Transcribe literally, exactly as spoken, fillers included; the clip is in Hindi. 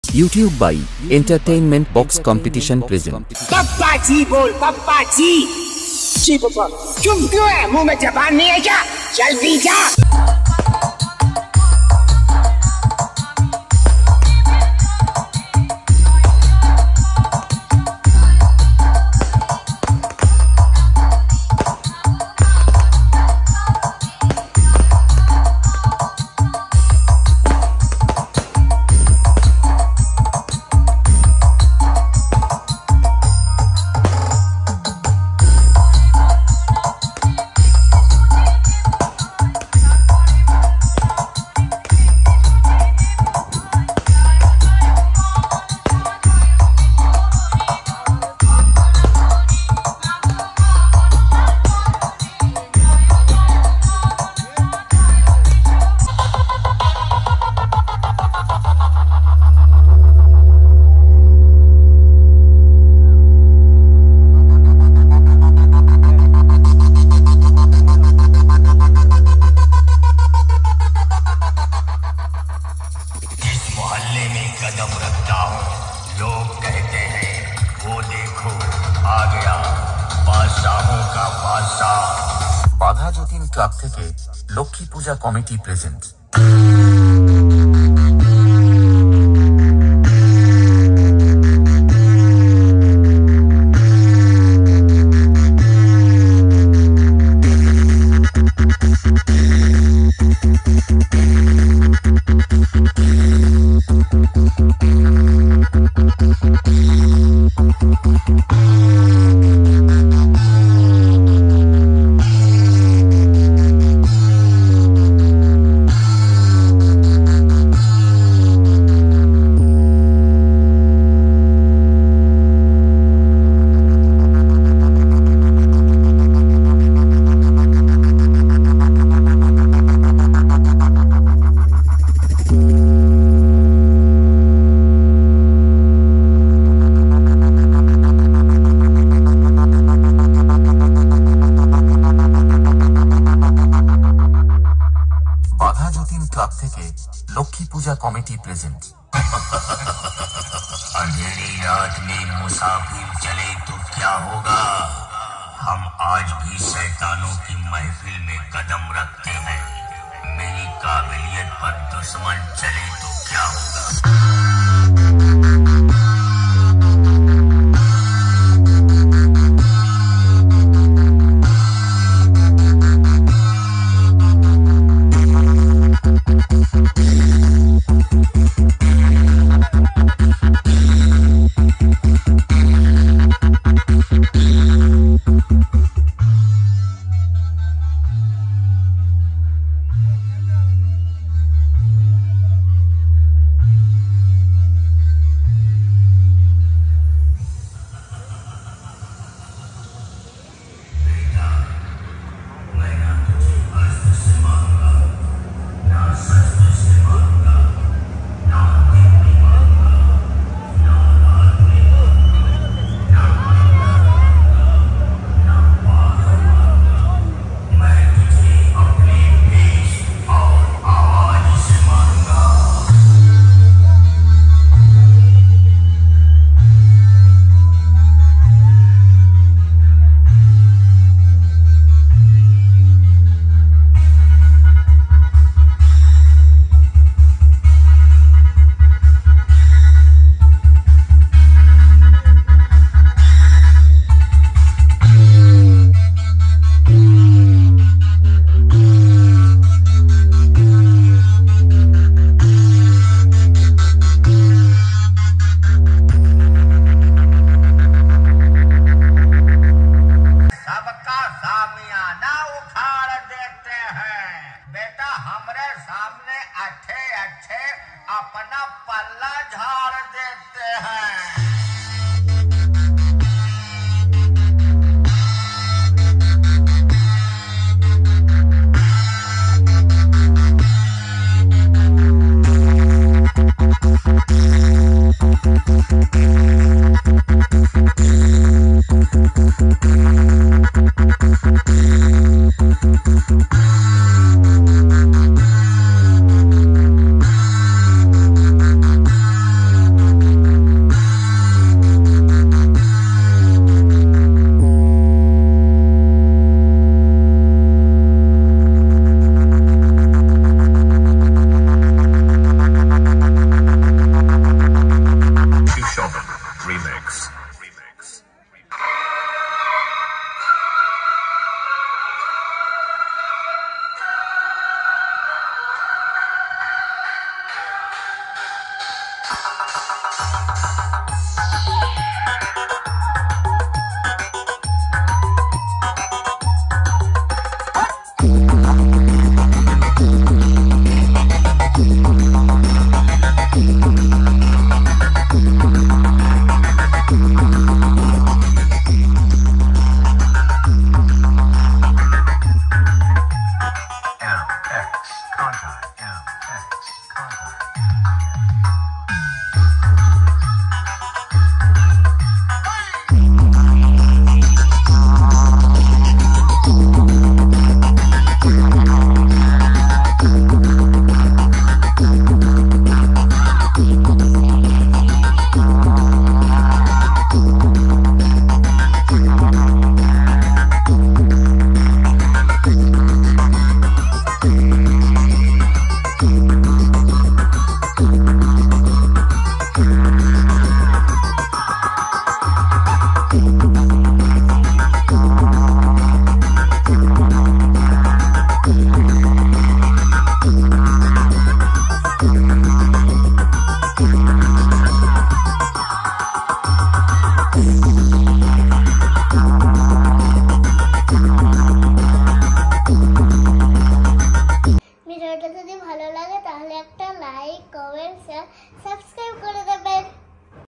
YouTube by Entertainment Box Competition present। पप्पा जी बोल, पप्पा जी। जी पप्पा। चुप क्यों है? मुंह में जबान नहीं है क्या? चल पी जा। कदम रखता हूँ, लोग कहते हैं वो देखो आ गया बादशाहों का बादशाह। बाघा যতীন ক্লাব থেকে Lakshmi Puja committee present. Club থেকে लक्ष्मी पूजा कमेटी प्रेजेंट। अंधेरी रात में मुसाफिर चले तो क्या होगा, हम आज भी शैतानों की महफिल में कदम रखते हैं। मेरी काबिलियत पर दुश्मन चले तो क्या होगा।